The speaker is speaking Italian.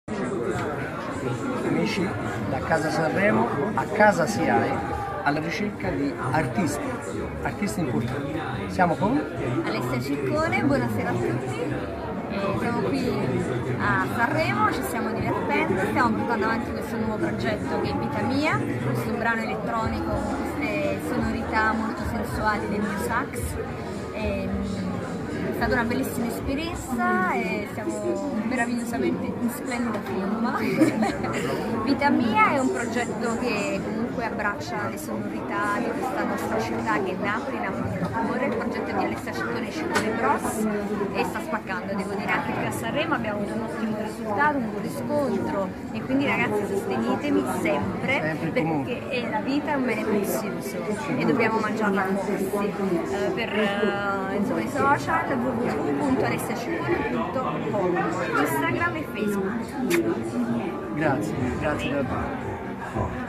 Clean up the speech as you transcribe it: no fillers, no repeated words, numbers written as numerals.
Amici, da Casa Sanremo a Casa SIAE, alla ricerca di artisti importanti. Siamo con Alessia Ciccone, buonasera a tutti. Siamo qui a Sanremo, ci stiamo divertendo, stiamo portando avanti questo nuovo progetto che è Vita Mia, questo brano elettronico con queste sonorità molto sensuali del mio sax. È stata una bellissima esperienza e siamo meravigliosamente in splendido forma. Vita Mia è un progetto che comunque abbraccia le sonorità di questa nostra città che è Napoli del cuore. Il progetto di Alessia Ciccone e Ciccone Bros e sta spaccando, devo dire, anche qui a Sanremo abbiamo avuto un ottimo risultato, un buon riscontro e quindi ragazzi sostenetemi sempre perché la vita è un bene prezioso e dobbiamo mangiarla a morsi. Insomma, i social www.alessiaciccone.com, Instagram e Facebook. grazie davvero.